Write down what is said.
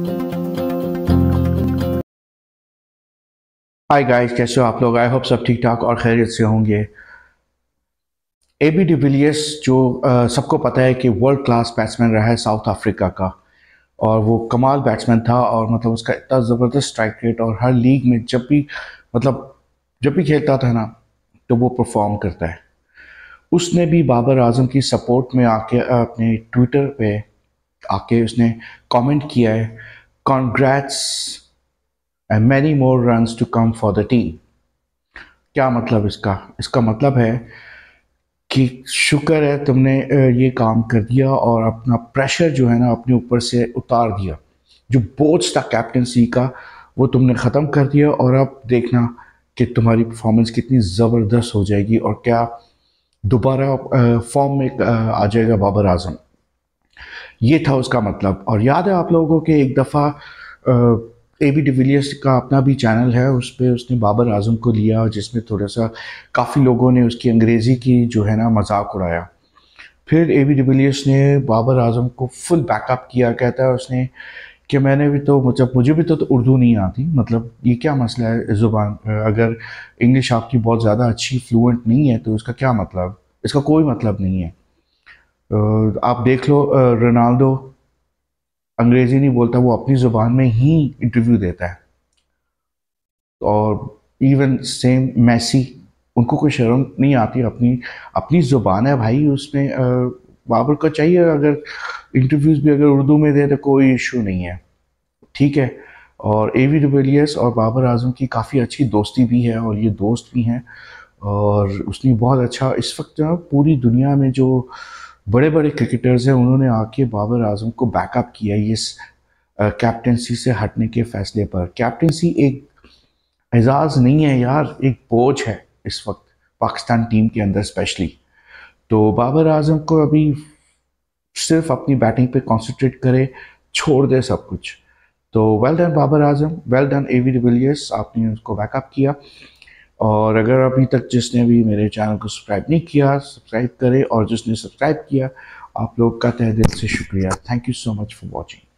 Hi guys, कैसे हो आप लोग। आई होप सब ठीक ठाक और खैरियत से होंगे। एबी डिविलियर्स जो सबको पता है कि वर्ल्ड क्लास बैट्समैन रहा है साउथ अफ्रीका का, और वो कमाल बैट्समैन था। और मतलब उसका इतना ज़बरदस्त स्ट्राइक रेट, और हर लीग में जब भी खेलता था ना, तो वो परफॉर्म करता है। उसने भी बाबर आजम की सपोर्ट में आके अपने ट्विटर पे आके उसने कमेंट किया है, congrats and many more runs to come for the team. क्या मतलब इसका इसका मतलब है कि शुक्र है तुमने ये काम कर दिया और अपना प्रेशर जो है ना अपने ऊपर से उतार दिया। जो बोझ था कैप्टनसी का वो तुमने ख़त्म कर दिया, और अब देखना कि तुम्हारी परफॉर्मेंस कितनी ज़बरदस्त हो जाएगी और क्या दोबारा फॉर्म में आ जाएगा बाबर आजम। ये था उसका मतलब। और याद है आप लोगों को कि एक दफ़ा एबी डिविलियर्स का अपना भी चैनल है, उस पर उसने बाबर आजम को लिया, जिसमें थोड़ा सा काफ़ी लोगों ने उसकी अंग्रेज़ी की जो है ना मजाक उड़ाया। फिर एबी डिविलियर्स ने बाबर आजम को फुल बैकअप किया। कहता है उसने कि मैंने भी तो मतलब मुझे भी तो उर्दू नहीं आती, मतलब ये क्या मसला है ज़ुबान, अगर इंग्लिश आपकी बहुत ज़्यादा अच्छी फ्लुएंट नहीं है तो इसका क्या मतलब, इसका कोई मतलब नहीं है। आप देख लो, रोनाल्डो अंग्रेज़ी नहीं बोलता, वो अपनी ज़ुबान में ही इंटरव्यू देता है। और इवन सेम मैसी, उनको कोई शर्म नहीं आती, अपनी अपनी ज़ुबान है भाई उसमें। बाबर को चाहिए अगर इंटरव्यूज़ भी अगर उर्दू में दे तो कोई इशू नहीं है, ठीक है। और एवी डिविलियर्स और बाबर आजम की काफ़ी अच्छी दोस्ती भी है, और ये दोस्त भी हैं। और उसने बहुत अच्छा इस वक्त जो पूरी दुनिया में जो बड़े बड़े क्रिकेटर्स हैं उन्होंने आके बाबर आजम को बैकअप किया ये कैप्टनसी से हटने के फैसले पर। कैप्टनसी एक एजाज़ नहीं है यार, एक बोझ है इस वक्त पाकिस्तान टीम के अंदर स्पेशली। तो बाबर आजम को अभी सिर्फ अपनी बैटिंग पे कंसंट्रेट करे, छोड़ दे सब कुछ। तो well done Babar Azam, well done AB de Villiers, आपने उसको बैकअप किया। और अगर अभी तक जिसने भी मेरे चैनल को सब्सक्राइब नहीं किया, सब्सक्राइब करें, और जिसने सब्सक्राइब किया आप लोग का तहे दिल से शुक्रिया। Thank you so much for watching.